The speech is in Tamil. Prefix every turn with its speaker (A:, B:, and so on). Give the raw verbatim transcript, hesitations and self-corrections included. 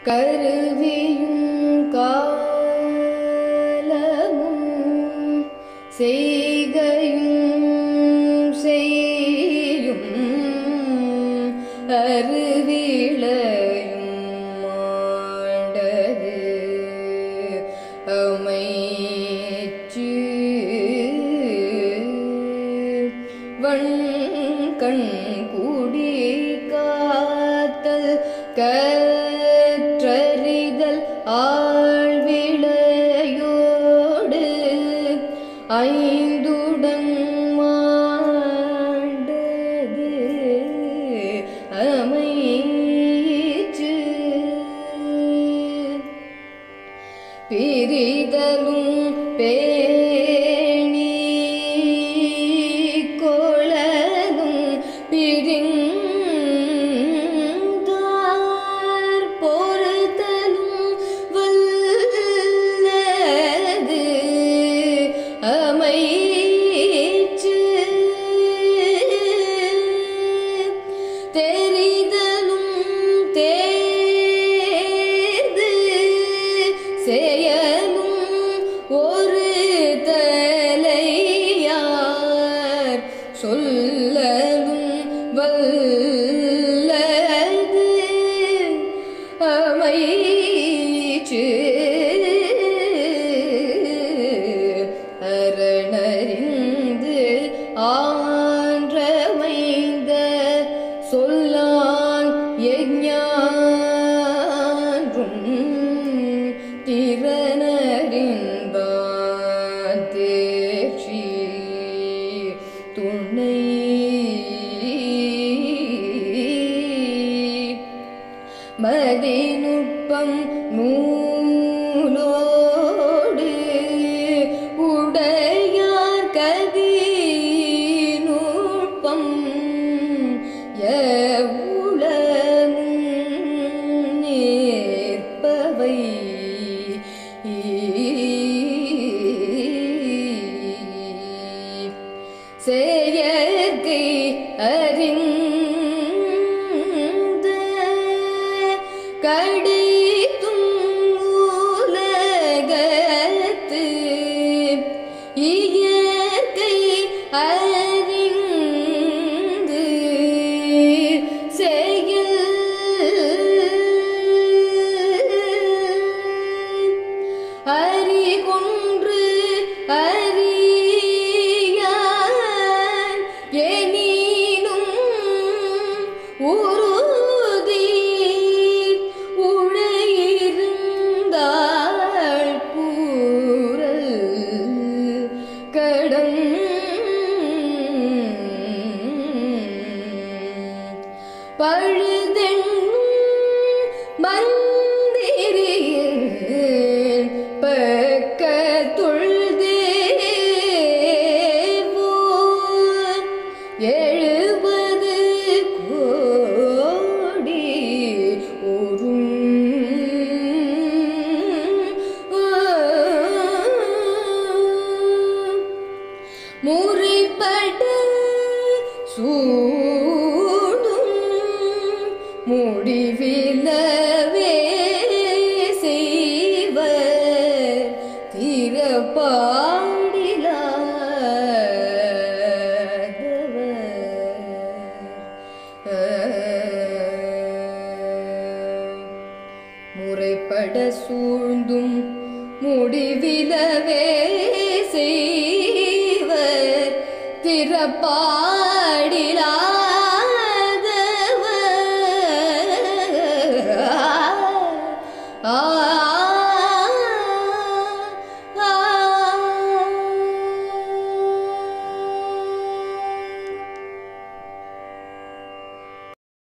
A: கருவியும் காலமும் செய்கையும் செய்யும் அருவிளையும் மாண்டது அமைச்சு வண்கண் கூடி காத்தல் கற்றறிதல் ஆழ்விளையோடு ஐந்துடன் மாண்டது அமைச்சு பிரிதலும் பேணி கொளலும் பிரிந்தார் பொறுத்தலும் வல்லது அமைச்சு தெரிதலும் தேர்ந்து செயலும் ஒரு தலையார் சொல்லலும் வல்லது அமைச்சு அரணறிந்து ஆன்றமைந்த சொல்லான் எஞ்ஞான்றும் திறனறிந்தான் தேர்ச்சி துணை மதிநுட்பம் நூலோடு உடையார் கதி நுட்பம் எவ்வுளமும் நேர்ப்பவை செயற்கை அறிந்த கடித்தும் உலகத்து இயற்கை அறிந்து செயல் அறிகொன்று அறியான் எனினும் உறுதி உழையிருந்தாள் கூறல் கடம் பழுதென்னும் மந்திரியின் பக்கத்துள் தேவோர் எழுபது கோடி உறும் முறைப்பட சூடும் முடிவிலவே செய்வர் திறப்பாடிலாதவர் முறைப்பட சூழ்ந்தும் முடிவிலவே செய்வர் திறப்பாடிலா